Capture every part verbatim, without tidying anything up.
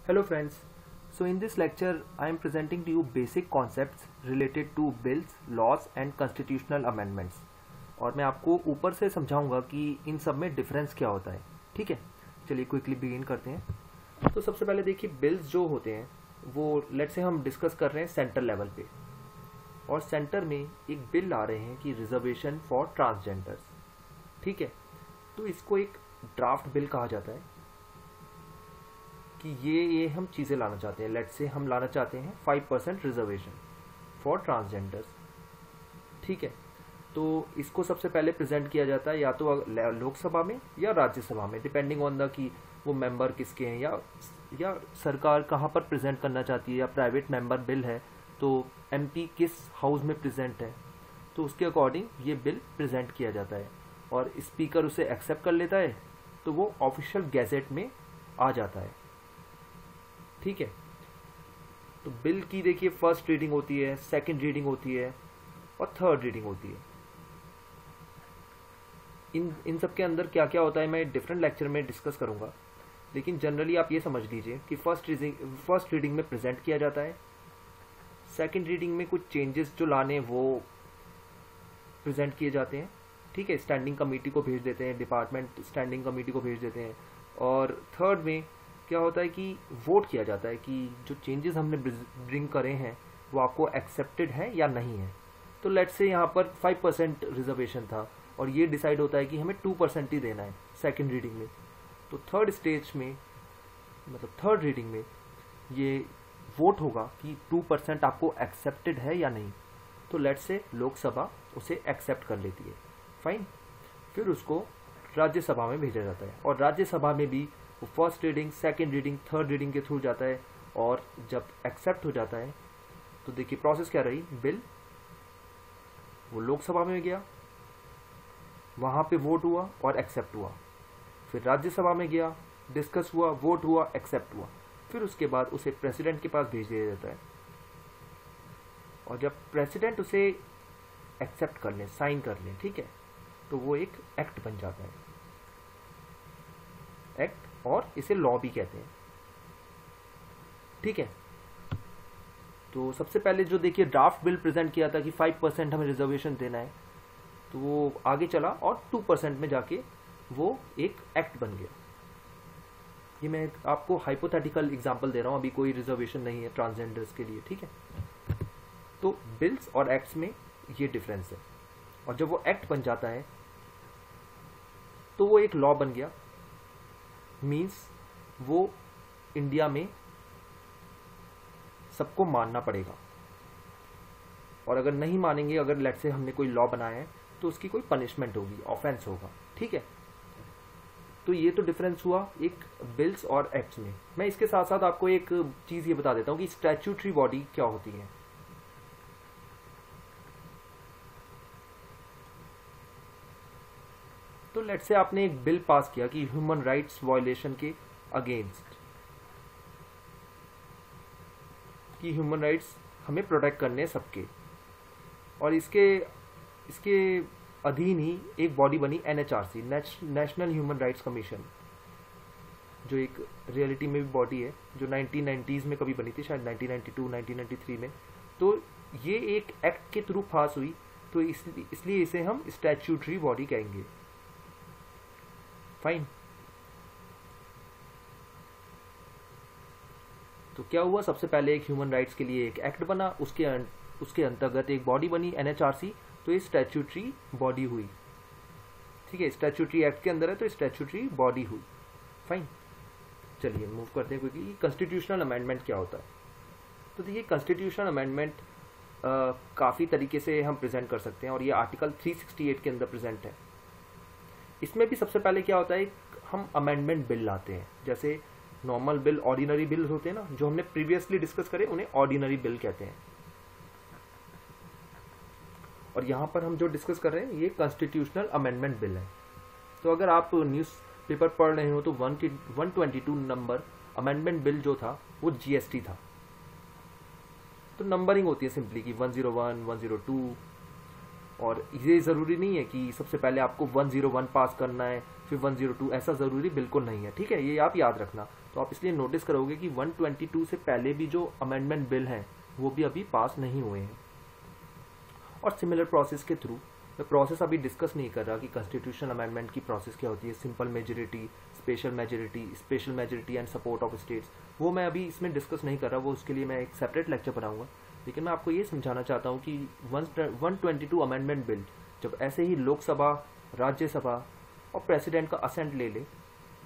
Hello friends. So in this lecture I am presenting to you basic concepts related to bills, laws and constitutional amendments. और मैं आपको ऊपर से समझाऊंगा कि इन सब में डिफरेंस क्या होता है. ठीक है, चलिए क्विकली बिगिन करते हैं. तो सबसे पहले देखिए, बिल्स जो होते हैं वो लेट से हम डिस्कस कर रहे हैं सेंटर लेवल पे, और सेंटर में एक बिल ला रहे हैं कि रिजर्वेशन फॉर ट्रांसजेंडर्स. ठीक है, तो इसको एक ड्राफ्ट बिल कहा जाता है कि ये ये हम चीज़ें लाना चाहते हैं. लेट से हम लाना चाहते हैं five percent reservation for transgenders. ठीक है, तो इसको सबसे पहले प्रेजेंट किया जाता है या तो लोकसभा में या राज्यसभा में, डिपेंडिंग ऑन द कि वो मेंबर किसके हैं या या सरकार कहाँ पर प्रेजेंट करना चाहती है, या प्राइवेट मेंबर बिल है तो एमपी किस हाउस में प्रेजेंट है, तो उसके अकॉर्डिंग ये बिल प्रेजेंट किया जाता है और स्पीकर उसे एक्सेप्ट कर लेता है तो वो ऑफिशियल गैजेट में आ जाता है. ठीक है, तो बिल की देखिए फर्स्ट रीडिंग होती है, सेकंड रीडिंग होती है और थर्ड रीडिंग होती है. इन इन सब के अंदर क्या क्या होता है मैं डिफरेंट लेक्चर में डिस्कस करूंगा, लेकिन जनरली आप ये समझ लीजिए कि फर्स्ट रीडिंग फर्स्ट रीडिंग में प्रेजेंट किया जाता है, सेकंड रीडिंग में कुछ चेंजेस जो लाने वो प्रेजेंट किए जाते हैं. ठीक है, स्टैंडिंग कमेटी को भेज देते हैं, डिपार्टमेंट स्टैंडिंग कमेटी को भेज देते हैं. और थर्ड में क्या होता है कि वोट किया जाता है कि जो चेंजेस हमने ब्रिंग करे हैं वो आपको एक्सेप्टेड है या नहीं है. तो लेट से यहाँ पर फाइव परसेंट रिजर्वेशन था और ये डिसाइड होता है कि हमें टू परसेंट ही देना है सेकंड रीडिंग में. तो थर्ड स्टेज में मतलब थर्ड रीडिंग में ये वोट होगा कि टू परसेंट आपको एक्सेप्टेड है या नहीं. तो लेट से लोकसभा उसे एक्सेप्ट कर लेती है, फाइन. फिर उसको राज्यसभा में भेजा जाता है और राज्यसभा में भी वो first reading, second reading, third reading के थ्रू जाता है. और जब एक्सेप्ट हो जाता है तो देखिए प्रोसेस क्या रही, बिल वो लोकसभा में गया, वहाँ पे वोट हुआ और एक्सेप्ट हुआ. फिर राज्यसभा में गया, डिस्कस हुआ, वोट हुआ, एक्सेप्ट हुआ. फिर उसके बाद उसे प्रेसिडेंट के पास भेज दिया जाता है और जब प्रेसिडेंट उसे एक्सेप्ट कर ले, साइन कर ले, ठीक है, तो वो एक एक्ट बन जाता है, एक्ट, और इसे लॉ भी कहते हैं. ठीक है, तो सबसे पहले जो देखिए ड्राफ्ट बिल प्रेजेंट किया था कि फाइव परसेंट हमें रिजर्वेशन देना है, तो वो आगे चला और टू परसेंट में जाके वो एक एक्ट बन गया. ये मैं आपको हाइपोथेटिकल एग्जांपल दे रहा हूँ, अभी कोई रिजर्वेशन नहीं है ट्रांसजेंडर्स के लिए. ठीक है, तो बिल्स और एक्ट्स में ये डिफरेंस है. और जब वो एक्ट बन जाता है तो वो एक लॉ बन गया, मीन्स वो इंडिया में सबको मानना पड़ेगा. और अगर नहीं मानेंगे, अगर लेट से हमने कोई लॉ बनाया है तो उसकी कोई पनिशमेंट होगी, ऑफेंस होगा. ठीक है, तो ये तो डिफरेंस हुआ एक बिल्स और एक्ट्स में. मैं इसके साथ साथ आपको एक चीज ये बता देता हूँ कि स्टैट्यूटरी बॉडी क्या होती है. तो लेट से आपने एक बिल पास किया कि ह्यूमन राइट्स वायलेशन के अगेंस्ट, कि ह्यूमन राइट्स हमें प्रोटेक्ट करने सबके, और इसके इसके अधीन ही एक बॉडी बनी N H R C, national human rights commission, जो एक रियलिटी में भी बॉडी है, जो नाइनटीन नाइंटीज़ में कभी बनी थी, शायद nineteen ninety two nineteen ninety three में. तो ये एक एक्ट के थ्रू पास हुई, तो इसलिए इसलिए इसे हम स्टैट्यूटरी बॉडी कहेंगे. फाइन. तो क्या हुआ, सबसे पहले एक ह्यूमन राइट्स के लिए एक एक्ट बना, उसके उसके अंतर्गत एक बॉडी बनी एन एच आर सी, तो ये स्टैट्यूटरी बॉडी हुई. ठीक है, स्टैट्यूटरी एक्ट के अंदर है तो स्टैट्यूटरी बॉडी हुई. फाइन, चलिए मूव करते हैं क्विकली. कॉन्स्टिट्यूशनल अमेंडमेंट क्या होता है. तो देखिए कॉन्स्टिट्यूशनल अमेंडमेंट काफ़ी तरीके से हम प्रेजेंट कर सकते हैं और ये आर्टिकल थ्री सिक्सटी एट के अंदर प्रेजेंट है. इसमें भी सबसे पहले क्या होता है, हम अमेंडमेंट बिल लाते हैं. जैसे नॉर्मल बिल, ऑर्डिनरी बिल होते हैं ना, जो हमने प्रीवियसली डिस्कस करे, उन्हें ऑर्डिनरी बिल कहते हैं. और यहाँ पर हम जो डिस्कस कर रहे हैं ये कॉन्स्टिट्यूशनल अमेंडमेंट बिल है. तो अगर आप न्यूज़ पेपर पढ़ रहे हो तो one twenty two number amendment bill जो था वो जीएसटी था. तो नंबरिंग होती है सिंपली कि one zero one, one zero two, और ये ज़रूरी नहीं है कि सबसे पहले आपको वन ज़ीरो वन पास करना है फिर वन ज़ीरो टू, ऐसा ज़रूरी बिल्कुल नहीं है. ठीक है, ये आप याद रखना. तो आप इसलिए नोटिस करोगे कि वन ट्वेंटी टू से पहले भी जो अमेंडमेंट बिल हैं वो भी अभी पास नहीं हुए हैं। और सिमिलर प्रोसेस के थ्रू, मैं प्रोसेस अभी डिस्कस नहीं कर रहा कि कॉन्स्टिट्यूशनल अमेंडमेंट की प्रोसेस क्या होती है, simple majority, special majority, special majority and support of states, वो मैं अभी इसमें डिस्कस नहीं कर रहा, वो उसके लिए मैं एक सेपरेट लेक्चर बनाऊंगा। लेकिन मैं आपको ये समझाना चाहता हूँ कि one twenty two amendment bill जब ऐसे ही लोकसभा, राज्यसभा और प्रेसिडेंट का असेंट ले ले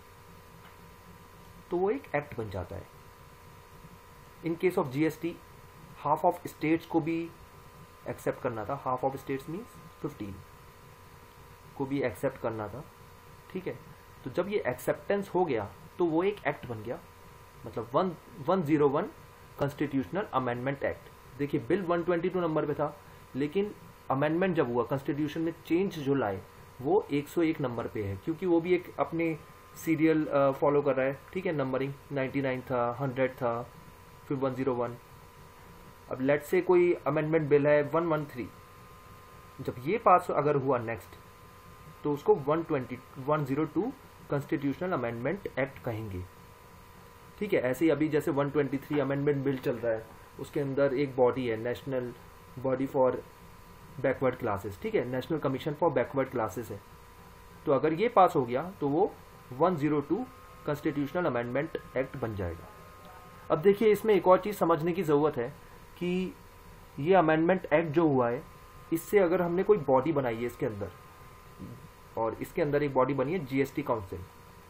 तो वो एक एक्ट बन जाता है। In case of GST half of states को भी एक्सेप्ट करना था, half of states means fifteen को भी एक्सेप्ट करना था, ठीक है। तो जब ये एक्सेप्टेंस हो गया तो वो एक एक्ट बन गया, मतलब one one zero one constitutional amendment act. देखिए bill one twenty two number पे था, लेकिन अमेंडमेंट जब हुआ, कॉन्स्टिट्यूशन में चेंज जो लाए वो एक सौ एक नंबर पे है, क्योंकि वो भी एक अपने सीरियल फॉलो कर रहा है, ठीक है। नंबरिंग नाइन्टी नाइन था, हंड्रेड था, फिर वन जीरो वन। अब लेट से कोई अमेंडमेंट बिल है वन वन थ्री, जब ये पास अगर हुआ नेक्स्ट तो उसको one twenty one zero two constitutional amendment act कहेंगे, ठीक है। ऐसे ही अभी जैसे one twenty three amendment bill चल रहा है, उसके अंदर एक बॉडी है, national body for backward classes, ठीक है, national commission for backward classes है। तो अगर ये पास हो गया तो वो one zero two constitutional amendment act बन जाएगा। अब देखिए इसमें एक और चीज समझने की जरूरत है कि ये अमेंडमेंट एक्ट जो हुआ है, इससे अगर हमने कोई बॉडी बनाई है इसके अंदर, और इसके अंदर एक बॉडी बनी है जीएसटी काउंसिल,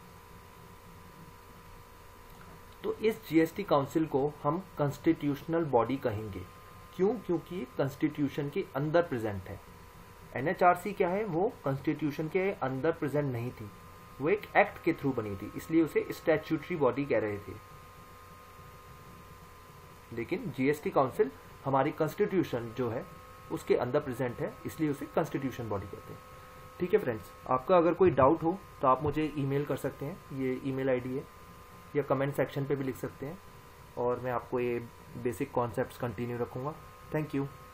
तो इस जीएसटी काउंसिल को हम कॉन्स्टिट्यूशनल बॉडी कहेंगे। क्यों? क्योंकि ये कॉन्स्टिट्यूशन के अंदर प्रेजेंट है। एनएचआरसी क्या है, वो कॉन्स्टिट्यूशन के अंदर प्रेजेंट नहीं थी, वो एक एक्ट के थ्रू बनी थी, इसलिए उसे स्टैट्यूटरी बॉडी कह रहे थे। लेकिन जीएसटी काउंसिल हमारी कॉन्स्टिट्यूशन जो है उसके अंदर प्रेजेंट है, इसलिए उसे कॉन्स्टिट्यूशन बॉडी कहते हैं। ठीक है फ्रेंड्स, आपका अगर कोई डाउट हो तो आप मुझे ईमेल कर सकते हैं, ये ईमेल आईडी है, या कमेंट सेक्शन पे भी लिख सकते हैं, और मैं आपको ये बेसिक कॉन्सेप्ट्स कंटिन्यू रखूँगा। Thank you.